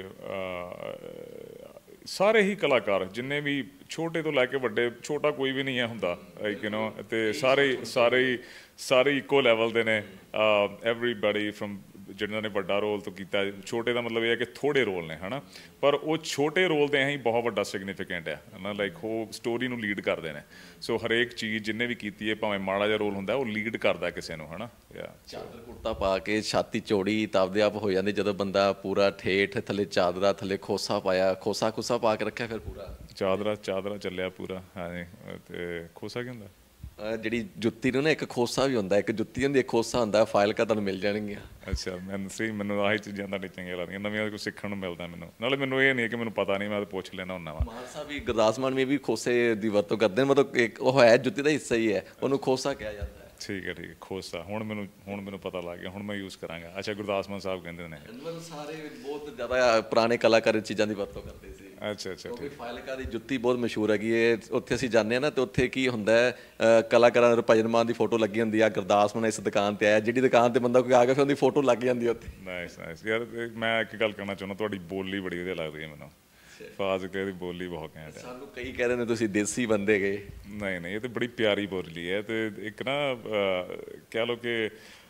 ਸਾਰੇ ਹੀ ਕਲਾਕਾਰ ਜਿੰਨੇ ਵੀ ਛੋਟੇ ਤੋਂ ਲੈ ਕੇ ਵੱਡੇ, ਛੋਟਾ ਕੋਈ ਵੀ ਨਹੀਂ ਹੈ ਹੁੰਦਾ ਅਤੇ ਸਾਰੇ ਇੱਕੋ ਲੈਵਲ ਦੇ ਨੇ। ਐਵਰੀਬਾਡੀ ਫਰਮ ਜਿਹਨਾਂ ਨੇ ਵੱਡਾ ਰੋਲ ਤੋਂ ਕੀਤਾ, ਛੋਟੇ ਦਾ ਮਤਲਬ ਇਹ ਹੈ ਕਿ ਥੋੜ੍ਹੇ ਰੋਲ ਨੇ ਹੈ ਨਾ, ਪਰ ਉਹ ਛੋਟੇ ਰੋਲ ਦੇ ਹੀ ਬਹੁਤ ਵੱਡਾ ਸਿਗਨੀਫਿਕੈਂਟ ਹੈ ਨਾ, ਲਾਈਕ ਉਹ ਸਟੋਰੀ ਨੂੰ ਲੀਡ ਕਰਦੇ ਨੇ। ਸੋ ਹਰੇਕ ਚੀਜ਼ ਜਿੰਨੇ ਵੀ ਕੀਤੀ ਹੈ, ਭਾਵੇਂ ਮਾੜਾ ਜਿਹਾ ਰੋਲ ਹੁੰਦਾ ਉਹ ਲੀਡ ਕਰਦਾ ਕਿਸੇ ਨੂੰ ਹੈ ਨਾ। ਚਾਦਰ ਕੁੜਤਾ ਪਾ ਕੇ ਛਾਤੀ ਚੌੜੀ ਤਾਂ ਆਪਦੇ ਆਪ ਹੋ ਜਾਂਦੀ ਜਦੋਂ ਬੰਦਾ ਪੂਰਾ ਠੇਠ, ਥੱਲੇ ਚਾਦਰਾ, ਥੱਲੇ ਖੋਸਾ ਪਾਇਆ, ਖੋਸਾ ਪਾ ਕੇ ਰੱਖਿਆ ਫਿਰ ਪੂਰਾ ਚਾਦਰਾ ਚੱਲਿਆ ਪੂਰਾ। ਹਾਂਜੀ, ਅਤੇ ਖੋਸਾ ਕੀ ਹੁੰਦਾ? ਜਿਹੜੀ ਜੁੱਤੀ ਨੂੰ ਨਾ ਇੱਕ ਖੋਸਾ ਵੀ ਹੁੰਦਾ, ਇੱਕ ਜੁੱਤੀ ਹੁੰਦੀ, ਇੱਕ ਖੋਸਾ ਹੁੰਦਾ। ਫਾਈਲ ਕਾ ਤੁਹਾਨੂੰ ਮਿਲ ਜਾਣਗੀਆਂ। ਅੱਛਾ, ਮੈਨੂੰ ਆਹੀ ਚੀਜ਼ਾਂ ਤੁਹਾਡੇ ਚੰਗੀਆਂ ਲੱਗਦੀਆਂ, ਨਵੀਆਂ ਕੁਝ ਸਿੱਖਣ ਨੂੰ ਮਿਲਦਾ ਮੈਨੂੰ। ਨਾਲੇ ਮੈਨੂੰ ਇਹ ਨਹੀਂ ਕਿ ਮੈਨੂੰ ਪਤਾ ਨਹੀਂ, ਮੈਂ ਤਾਂ ਪੁੱਛ ਲੈਣਾ ਹੁੰਦਾ ਵਾ। ਮਾਨ ਸਾਹਿਬ ਵੀ, ਗੁਰਦਾਸ ਮਾਨ ਵੀ ਖੋਸੇ ਦੀ ਵਰਤੋਂ ਕਰਦੇ ਨੇ, ਮਤਲਬ ਉਹ ਹੈ ਜੁੱਤੀ ਦਾ ਹਿੱਸਾ ਹੀ ਹੈ, ਉਹਨੂੰ ਖੋਸਾ ਕਿਹਾ ਜਾਂਦਾ ਹੈ। ਠੀਕ ਹੈ ਖੋਸਾ। ਹੁਣ ਮੈਨੂੰ ਪਤਾ ਲੱਗ ਗਿਆ, ਹੁਣ ਮੈਂ ਯੂਜ਼ ਕਰਾਂਗਾ। ਅੱਛਾ, ਗੁਰਦਾਸ ਮਾਨ ਸਾਹਿਬ ਕਹਿੰਦੇ ਨੇ। ਸਾਰੇ ਬਹੁਤ ਜ਼ਿਆਦਾ ਪੁਰਾਣੇ ਕਲਾਕਾਰ ਚੀਜ਼ਾਂ ਦੀ ਵਰਤੋਂ ਕਰਦੇ ਸੀ। ਅੱਛਾ ਠੀਕ। ਫਾਜ਼ਿਲਕਾ ਦੀ ਜੁੱਤੀ ਬਹੁਤ ਮਸ਼ਹੂਰ ਹੈਗੀ ਹੈ। ਉੱਥੇ ਅਸੀਂ ਜਾਂਦੇ ਹਾਂ ਨਾ, ਤੇ ਉੱਥੇ ਕੀ ਹੁੰਦਾ ਹੈ, ਕਲਾਕਾਰਾਂ ਦੇ ਭਜਨ ਮਾਨ ਦੀ ਫੋਟੋ ਲੱਗੀ ਹੁੰਦੀ ਆ, ਗੁਰਦਾਸ ਮਾਨ ਇਸ ਦੁਕਾਨ ਤੇ ਆਇਆ, ਜਿਹੜੀ ਦੁਕਾਨ ਤੇ ਬੰਦਾ ਕੋਈ ਆ ਗਿਆ ਫਿਰ ਉਹਦੀ ਫੋਟੋ ਲੱਗ ਜਾਂਦੀ ਉੱਥੇ। ਨਾਈਸ ਯਾਰ, ਮੈਂ ਇੱਕ ਗੱਲ ਕਰਨਾ ਚਾਹੁੰਦਾ, ਤੁਹਾਡੀ ਬੋਲੀ ਬੜੀ ਵਧੀਆ ਲੱਗਦੀ ਹੈ ਮੈਨੂੰ। ਫਾਜ਼ਿਲਕਾ ਦੀ ਬੋਲੀ ਬਹੁਤ ਘੈਂਟ ਹੈ। ਸਾਨੂੰ ਕਈ ਕਹਿ ਰਹੇ ਨੇ ਤੁਸੀਂ ਦੇਸੀ ਬੰਦੇ ਗਏ। ਨਹੀਂ, ਇਹ ਤਾਂ ਬੜੀ ਪਿਆਰੀ ਬੋਲੀ ਹੈ। ਅਤੇ ਇੱਕ ਨਾ ਕਹਿ ਲਓ ਕਿ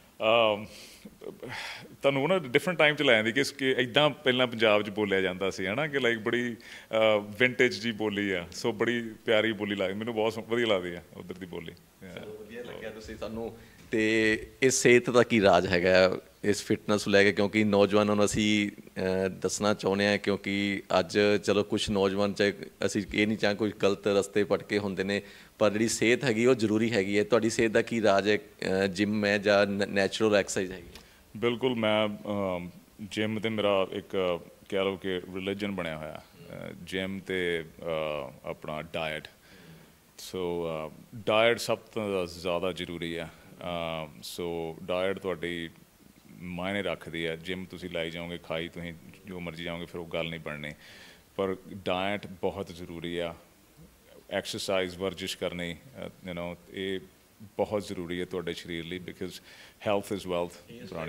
ਤੁਹਾਨੂੰ ਨਾ ਡਿਫਰੈਂਟ ਟਾਈਮ 'ਚ ਲੈ ਜਾਂਦੀ ਕਿ ਇੱਦਾਂ ਪਹਿਲਾਂ ਪੰਜਾਬ 'ਚ ਬੋਲਿਆ ਜਾਂਦਾ ਸੀ ਹੈ ਨਾ, ਕਿ ਲਾਈਕ ਬੜੀ ਵਿੰਟੇਜ ਜਿਹੀ ਬੋਲੀ ਆ। ਸੋ ਬੜੀ ਪਿਆਰੀ ਬੋਲੀ ਲੱਗਦੀ ਮੈਨੂੰ, ਬਹੁਤ ਵਧੀਆ ਲੱਗਦੀ ਆ ਉੱਧਰ ਦੀ ਬੋਲੀ। ਵਧੀਆ ਲੱਗਿਆ ਤੁਸੀਂ ਸਾਨੂੰ। ਅਤੇ ਇਸ ਸਿਹਤ ਦਾ ਕੀ ਰਾਜ ਹੈਗਾ ਇਸ ਫਿਟਨੈਸ ਨੂੰ ਲੈ ਕੇ? ਕਿਉਂਕਿ ਨੌਜਵਾਨਾਂ ਨੂੰ ਅਸੀਂ ਦੱਸਣਾ ਚਾਹੁੰਦੇ ਹਾਂ, ਕਿਉਂਕਿ ਅੱਜ ਚਲੋ ਕੁਛ ਨੌਜਵਾਨ ਚਾਹੇ ਅਸੀਂ ਇਹ ਨਹੀਂ ਚਾਹ ਕੋਈ ਗਲਤ ਰਸਤੇ ਭਟਕੇ ਹੁੰਦੇ ਨੇ, ਪਰ ਜਿਹੜੀ ਸਿਹਤ ਹੈਗੀ ਉਹ ਜ਼ਰੂਰੀ ਹੈਗੀ ਹੈ। ਤੁਹਾਡੀ ਸਿਹਤ ਦਾ ਕੀ ਰਾਜ ਹੈ? ਜਿੰਮ ਹੈ ਜਾਂ ਨੈਚੁਰਲ ਐਕਸਰਸਾਈਜ਼ ਹੈਗੀ? ਬਿਲਕੁਲ, ਮੈਂ ਜਿੰਮ ਤੇ ਮੇਰਾ ਇੱਕ ਕਹਿ ਲਓ ਕਿ ਰਿਲੀਜਨ ਬਣਿਆ ਹੋਇਆ, ਜਿੰਮ ਅਤੇ ਆਪਣਾ ਡਾਇਟ। ਸੋ ਡਾਇਟ ਸਭ ਤੋਂ ਜ਼ਿਆਦਾ ਜ਼ਰੂਰੀ ਹੈ। ਸੋ ਡਾਇਟ ਤੁਹਾਡੀ ਮਾਇਨੇ ਰੱਖਦੀ ਹੈ। ਜਿੰਮ ਤੁਸੀਂ ਲਾਈ ਜਾਓਗੇ, ਖਾਈ ਤੁਸੀਂ ਜੋ ਮਰਜ਼ੀ ਜਾਓਗੇ, ਫਿਰ ਉਹ ਗੱਲ ਨਹੀਂ ਬਣਨੀ। ਪਰ ਡਾਇਟ ਬਹੁਤ ਜ਼ਰੂਰੀ ਆ। ਐਕਸਰਸਾਈਜ਼, ਵਰਜਿਸ਼ ਕਰਨੀ, ਇਹ ਬਹੁਤ ਜ਼ਰੂਰੀ ਹੈ ਤੁਹਾਡੇ ਸਰੀਰ ਲਈ, ਬਿਕਾਜ਼ ਹੈਲਥ ਇਜ਼ ਵੈਲਥ। ਪੁਰਾਣੀ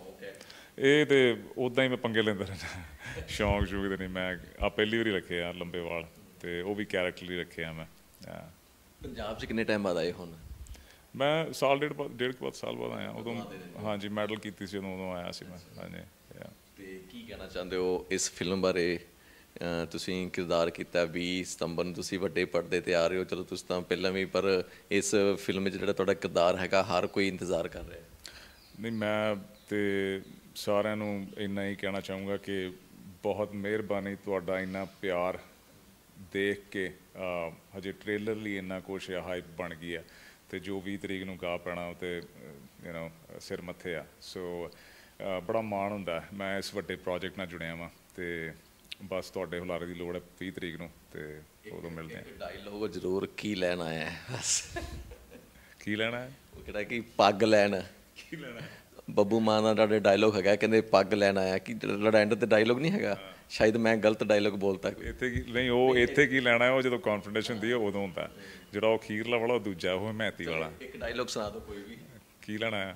ਇਹ ਤਾਂ ਉੱਦਾਂ ਹੀ ਮੈਂ ਪੰਗੇ ਲੈਂਦਾ ਰਹਿੰਦਾ। ਸ਼ੌਂਕ ਦੇ ਨਹੀਂ, ਮੈਂ ਪਹਿਲੀ ਵਾਰੀ ਰੱਖੇ ਆ ਲੰਬੇ ਵਾਲ, ਅਤੇ ਉਹ ਵੀ ਕੈਰੈਕਟਰ ਲਈ ਰੱਖੇ ਆ ਮੈਂ। ਪੰਜਾਬ 'ਚ ਕਿੰਨੇ ਟਾਈਮ ਬਾਅਦ ਆਏ ਹੁਣ? ਮੈਂ ਸਾਲ ਡੇਢ ਬਾਅਦ ਸਾਲ ਬਾਅਦ ਆਇਆ ਉਦੋਂ। ਹਾਂਜੀ, ਮੈਡਲ ਕੀਤੀ ਸੀ ਉਦੋਂ ਆਇਆ ਸੀ ਮੈਂ। ਹਾਂਜੀ। ਅਤੇ ਕੀ ਕਹਿਣਾ ਚਾਹੁੰਦੇ ਹੋ ਇਸ ਫਿਲਮ ਬਾਰੇ? ਤੁਸੀਂ ਕਿਰਦਾਰ ਕੀਤਾ, 20 ਸਤੰਬਰ ਨੂੰ ਤੁਸੀਂ ਵੱਡੇ ਪਰਦੇ 'ਤੇ ਆ ਰਹੇ ਹੋ। ਚਲੋ ਤੁਸੀਂ ਤਾਂ ਪਹਿਲਾਂ ਵੀ, ਪਰ ਇਸ ਫਿਲਮ 'ਚ ਜਿਹੜਾ ਤੁਹਾਡਾ ਕਿਰਦਾਰ ਹੈਗਾ ਹਰ ਕੋਈ ਇੰਤਜ਼ਾਰ ਕਰ ਰਿਹਾ। ਨਹੀਂ, ਮੈਂ ਤੇ ਸਾਰਿਆਂ ਨੂੰ ਇੰਨਾ ਹੀ ਕਹਿਣਾ ਚਾਹੂੰਗਾ ਕਿ ਬਹੁਤ ਮਿਹਰਬਾਨੀ, ਤੁਹਾਡਾ ਇੰਨਾ ਪਿਆਰ ਦੇਖ ਕੇ ਹਜੇ ਟ੍ਰੇਲਰ ਲਈ ਇੰਨਾ ਕੁਛ ਹਾਈਪ ਬਣ ਗਈ ਹੈ, ਅਤੇ ਜੋ 20 ਤਰੀਕ ਨੂੰ ਗਾ ਪੈਣਾ ਉਹ ਤਾਂ ਸਿਰ ਮੱਥੇ ਆ। ਸੋ ਬੜਾ ਮਾਣ ਹੁੰਦਾ ਮੈਂ ਇਸ ਵੱਡੇ ਪ੍ਰੋਜੈਕਟ ਨਾਲ ਜੁੜਿਆ ਵਾਂ, ਅਤੇ ਬਸ ਤੁਹਾਡੇ ਹੁਲਾਰੇ ਦੀ ਲੋੜ ਹੈ 20 ਤਰੀਕ ਨੂੰ, ਅਤੇ ਉਦੋਂ ਮਿਲਦੇ ਹਾਂ। ਡਾਇਲੋਗ ਜ਼ਰੂਰ, ਕੀ ਲੈਣ ਆਇਆ ਬਸ? ਕੀ ਲੈਣਾ ਹੈ? ਉਹ ਕਿਹੜਾ ਕਿ ਪੱਗ ਲੈਣ। ਕੀ ਲੈਣਾ? ਬੱਬੂ ਮਾਨ ਦਾ ਤੁਹਾਡੇ ਡਾਇਲੋਗ ਹੈਗਾ, ਕਹਿੰਦੇ ਪੱਗ ਲੈਣ ਆਇਆ। ਕੀ ਐਂਡ 'ਤੇ ਡਾਇਲੋਗ ਨਹੀਂ ਹੈਗਾ? ਸ਼ਾਇਦ ਮੈਂ ਗਲਤ ਡਾਇਲੋਗ ਬੋਲਤਾ। ਇੱਥੇ ਕੀ ਨਹੀਂ, ਉਹ ਇੱਥੇ ਕੀ ਲੈਣਾ ਹੈ, ਉਹ ਜਦੋਂ ਕੌਨਫੀਡੈਂਸ ਹੁੰਦੀ ਹੈ ਉਦੋਂ ਹੁੰਦਾ। ਜਿਹੜਾ ਉਹ ਅਖੀਰਲਾ ਵਾਲਾ ਉਹ ਦੂਜਾ, ਉਹ ਮਹਿਤੀ ਵਾਲਾ। ਇੱਕ ਡਾਇਲੋਗ ਸੁਣਾ ਦਿਓ ਕੋਈ ਵੀ। ਕੀ ਲੈਣਾ ਆ?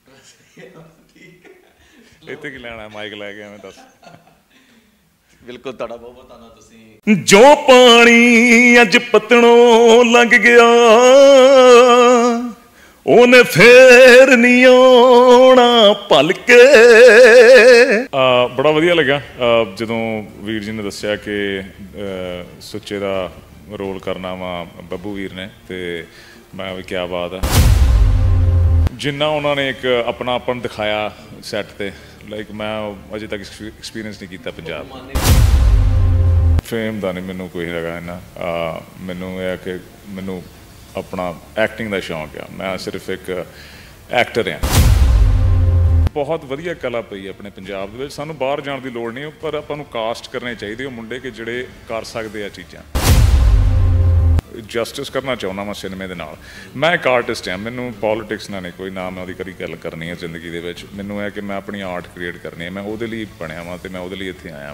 ਇੱਥੇ ਕੀ ਲੈਣਾ? ਮਾਈਕ ਲੈ ਕੇ ਐਵੇਂ ਦੱਸ। ਬਿਲਕੁਲ, ਤੁਹਾਡਾ ਬਹੁਤ ਬਹੁਤ ਧੰਨਵਾਦ। ਤੁਸੀਂ ਜੋ ਪਾਣੀ ਅੱਜ ਪਤਣੋਂ ਲੰਘ ਗਿਆ, ਉਹਨੇ ਫੇਰ ਨਹੀਂ ਆਉਣਾ ਭਲ ਕੇ। ਬੜਾ ਵਧੀਆ ਲੱਗਾ ਜਦੋਂ ਵੀਰ ਜੀ ਨੇ ਦੱਸਿਆ ਕਿ ਸੁੱਚੇ ਦਾ ਰੋਲ ਕਰਨਾ ਵਾ ਬੱਬੂ ਵੀਰ ਨੇ, ਅਤੇ ਮੈਂ ਵੀ ਕਿਆ ਬਾਤ ਆ। ਜਿੰਨਾ ਉਹਨਾਂ ਨੇ ਇੱਕ ਆਪਣਾਪਨ ਦਿਖਾਇਆ ਸੈੱਟ 'ਤੇ, ਲਾਈਕ ਮੈਂ ਅਜੇ ਤੱਕ ਐਕਸਪੀਰੀਅੰਸ ਨਹੀਂ ਕੀਤਾ ਪੰਜਾਬ। ਫੇਮ ਦਾ ਨਹੀਂ ਮੈਨੂੰ ਕੋਈ ਹੈਗਾ ਇੰਨਾ, ਮੈਨੂੰ ਇਹ ਹੈ ਕਿ ਮੈਨੂੰ ਆਪਣਾ ਐਕਟਿੰਗ ਦਾ ਸ਼ੌਂਕ ਆ, ਮੈਂ ਸਿਰਫ ਇੱਕ ਐਕਟਰ ਹਾਂ। ਬਹੁਤ ਵਧੀਆ ਕਲਾ ਪਈ ਆਪਣੇ ਪੰਜਾਬ ਦੇ ਵਿੱਚ, ਸਾਨੂੰ ਬਾਹਰ ਜਾਣ ਦੀ ਲੋੜ ਨਹੀਂ, ਪਰ ਆਪਾਂ ਨੂੰ ਕਾਸਟ ਕਰਨੇ ਚਾਹੀਦੇ ਉਹ ਮੁੰਡੇ ਕਿ ਜਿਹੜੇ ਕਰ ਸਕਦੇ ਆ ਚੀਜ਼ਾਂ। ਜਸਟਿਸ ਕਰਨਾ ਚਾਹੁੰਦਾ ਮੈਂ ਸਿਨੇਮੇ ਦੇ ਨਾਲ। ਮੈਂ ਇੱਕ ਆਰਟਿਸਟ ਹਾਂ, ਮੈਨੂੰ ਪੋਲੀਟਿਕਸ ਨਾਲ ਨਹੀਂ ਕੋਈ, ਨਾ ਮੈਂ ਉਹਦੀ ਕਦੀ ਗੱਲ ਕਰਨੀ ਹੈ ਜ਼ਿੰਦਗੀ ਦੇ ਵਿੱਚ। ਮੈਨੂੰ ਇਹ ਕਿ ਮੈਂ ਆਪਣੀ ਆਰਟ ਕ੍ਰੀਏਟ ਕਰਨੀ ਹੈ, ਮੈਂ ਉਹਦੇ ਲਈ ਬਣਿਆ ਵਾਂ ਅਤੇ ਮੈਂ ਉਹਦੇ ਲਈ ਇੱਥੇ ਆਇਆ।